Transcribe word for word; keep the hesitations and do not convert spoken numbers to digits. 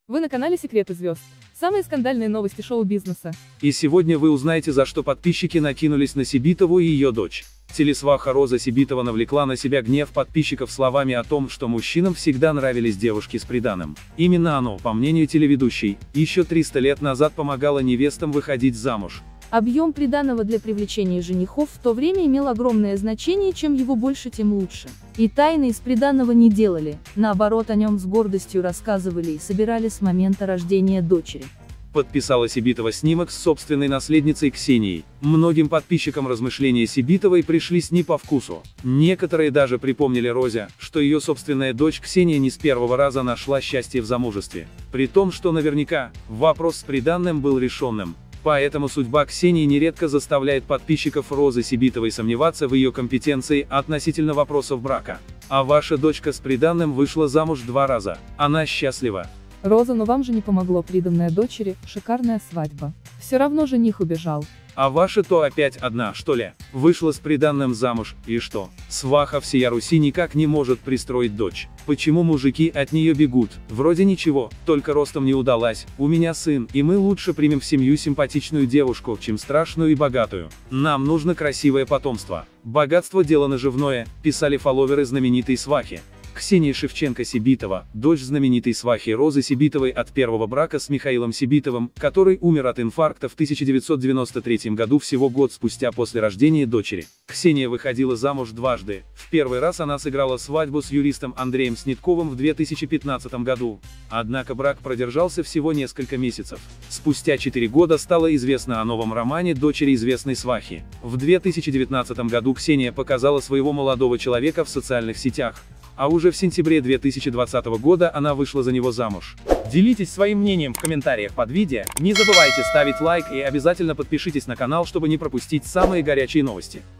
Вы на канале Секреты звезд. Самые скандальные новости шоу-бизнеса. И сегодня вы узнаете, за что подписчики накинулись на Сибитову и ее дочь. Телесваха Роза Сибитова навлекла на себя гнев подписчиков словами о том, что мужчинам всегда нравились девушки с приданым. Именно оно, по мнению телеведущей, еще триста лет назад помогало невестам выходить замуж. Объем приданого для привлечения женихов в то время имел огромное значение, чем его больше, тем лучше. И тайны из приданого не делали, наоборот, о нем с гордостью рассказывали и собирали с момента рождения дочери. Подписала Сибитова снимок с собственной наследницей Ксенией. Многим подписчикам размышления Сибитовой пришлись не по вкусу. Некоторые даже припомнили Розе, что ее собственная дочь Ксения не с первого раза нашла счастье в замужестве. При том, что наверняка вопрос с приданным был решенным. Поэтому судьба Ксении нередко заставляет подписчиков Розы Сибитовой сомневаться в ее компетенции относительно вопросов брака. А ваша дочка с приданным вышла замуж два раза. Она счастлива. Роза, но вам же не помогло приданное дочери, шикарная свадьба. Все равно жених убежал. А ваша то опять одна, что ли? Вышла с приданным замуж, и что? Сваха всея Руси никак не может пристроить дочь. Почему мужики от нее бегут? Вроде ничего, только ростом не удалась. У меня сын, и мы лучше примем в семью симпатичную девушку, чем страшную и богатую. Нам нужно красивое потомство. Богатство дело наживное, писали фолловеры знаменитой свахи. Ксения Шевченко-Сибитова, дочь знаменитой свахи Розы Сибитовой от первого брака с Михаилом Сибитовым, который умер от инфаркта в тысяча девятьсот девяносто третьем году, всего год спустя после рождения дочери. Ксения выходила замуж дважды. В первый раз она сыграла свадьбу с юристом Андреем Снитковым в две тысячи пятнадцатом году. Однако брак продержался всего несколько месяцев. Спустя четыре года стало известно о новом романе дочери известной свахи. В две тысячи девятнадцатом году Ксения показала своего молодого человека в социальных сетях. А уже в сентябре две тысячи двадцатого года она вышла за него замуж. Делитесь своим мнением в комментариях под видео, не забывайте ставить лайк и обязательно подпишитесь на канал, чтобы не пропустить самые горячие новости.